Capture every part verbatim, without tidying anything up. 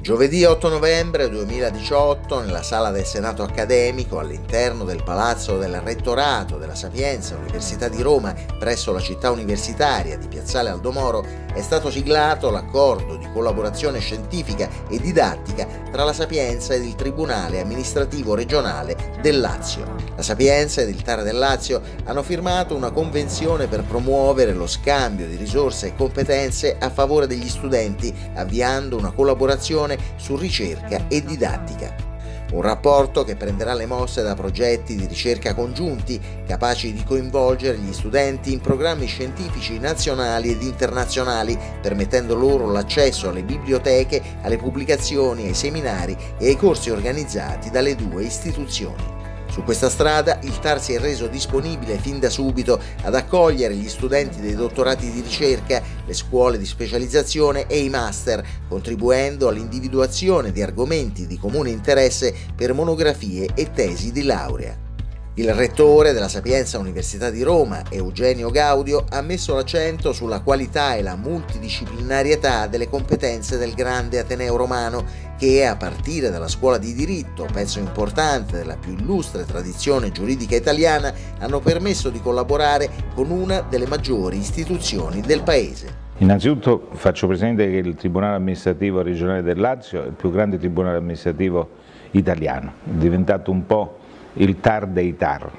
Giovedì otto novembre duemiladiciotto, nella sala del Senato accademico, all'interno del Palazzo del Rettorato della Sapienza Università di Roma, presso la città universitaria di Piazzale Aldo Moro, è stato siglato l'accordo di collaborazione scientifica e didattica tra la Sapienza ed il Tribunale Amministrativo Regionale del Lazio. La Sapienza ed il TAR del Lazio hanno firmato una convenzione per promuovere lo scambio di risorse e competenze a favore degli studenti, avviando una collaborazione su ricerca e didattica. Un rapporto che prenderà le mosse da progetti di ricerca congiunti, capaci di coinvolgere gli studenti in programmi scientifici nazionali ed internazionali, permettendo loro l'accesso alle biblioteche, alle pubblicazioni, ai seminari e ai corsi organizzati dalle due istituzioni. Su questa strada il TAR si è reso disponibile fin da subito ad accogliere gli studenti dei dottorati di ricerca, le scuole di specializzazione e i master, contribuendo all'individuazione di argomenti di comune interesse per monografie e tesi di laurea. Il rettore della Sapienza Università di Roma, Eugenio Gaudio, ha messo l'accento sulla qualità e la multidisciplinarietà delle competenze del grande Ateneo romano che, a partire dalla scuola di diritto, pezzo importante della più illustre tradizione giuridica italiana, hanno permesso di collaborare con una delle maggiori istituzioni del Paese. Innanzitutto faccio presente che il Tribunale Amministrativo Regionale del Lazio è il più grande tribunale amministrativo italiano, è diventato un po' il TAR dei TAR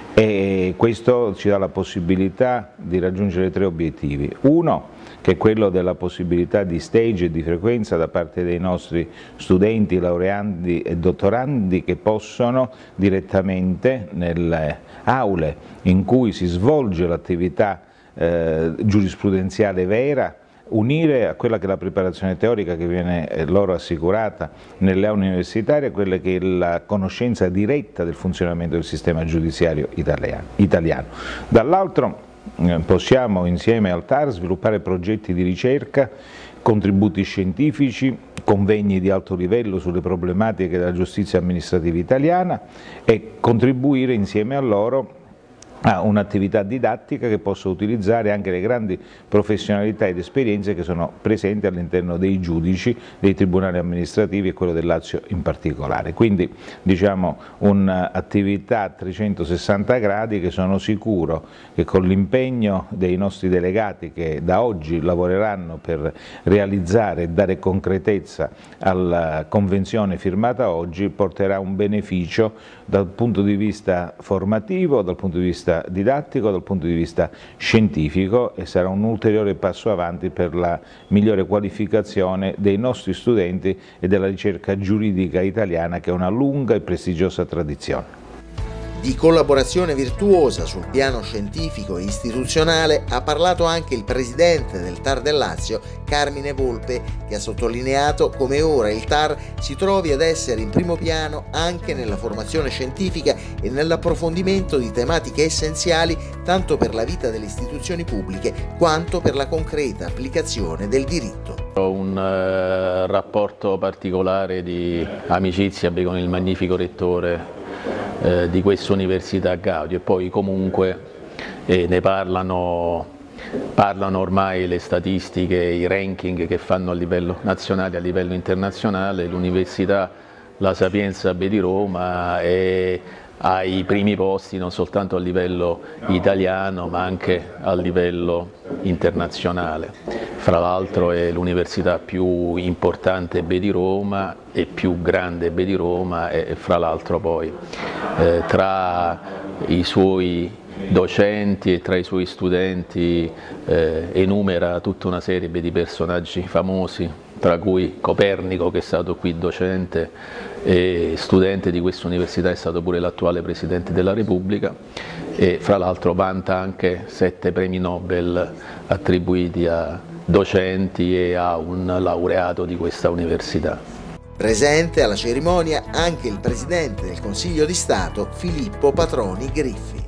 e questo ci dà la possibilità di raggiungere tre obiettivi. Uno, che è quello della possibilità di stage e di frequenza da parte dei nostri studenti, laureandi e dottorandi che possono direttamente nelle aule in cui si svolge l'attività eh, giurisprudenziale vera unire a quella che è la preparazione teorica che viene loro assicurata nelle aule universitarie, quella che è la conoscenza diretta del funzionamento del sistema giudiziario italiano. Dall'altro possiamo insieme al TAR sviluppare progetti di ricerca, contributi scientifici, convegni di alto livello sulle problematiche della giustizia amministrativa italiana e contribuire insieme a loro a un'attività didattica che possa utilizzare anche le grandi professionalità ed esperienze che sono presenti all'interno dei giudici, dei tribunali amministrativi e quello del Lazio in particolare. Quindi diciamo un'attività a trecentosessanta gradi che sono sicuro che con l'impegno dei nostri delegati che da oggi lavoreranno per realizzare e dare concretezza alla convenzione firmata oggi porterà un beneficio dal punto di vista formativo, dal punto di vista didattico, dal punto di vista scientifico e sarà un ulteriore passo avanti per la migliore qualificazione dei nostri studenti e della ricerca giuridica italiana che ha una lunga e prestigiosa tradizione. Di collaborazione virtuosa sul piano scientifico e istituzionale ha parlato anche il presidente del TAR del Lazio, Carmine Volpe, che ha sottolineato come ora il TAR si trovi ad essere in primo piano anche nella formazione scientifica e nell'approfondimento di tematiche essenziali tanto per la vita delle istituzioni pubbliche quanto per la concreta applicazione del diritto. Ho un uh, rapporto particolare di amicizia con il magnifico rettore Eh, di questa università Gaudio e poi comunque eh, ne parlano, parlano ormai le statistiche, i ranking che fanno a livello nazionale e a livello internazionale. L'Università La Sapienza di Roma è ai primi posti non soltanto a livello italiano ma anche a livello internazionale. Fra l'altro è l'università più importante di Roma e più grande di Roma e fra l'altro poi eh, tra i suoi docenti e tra i suoi studenti eh, enumera tutta una serie di personaggi famosi, tra cui Copernico, che è stato qui docente e studente di questa università, è stato pure l'attuale Presidente della Repubblica e fra l'altro vanta anche sette premi Nobel attribuiti a docenti e a un laureato di questa università. Presente alla cerimonia anche il Presidente del Consiglio di Stato Filippo Patroni Griffi.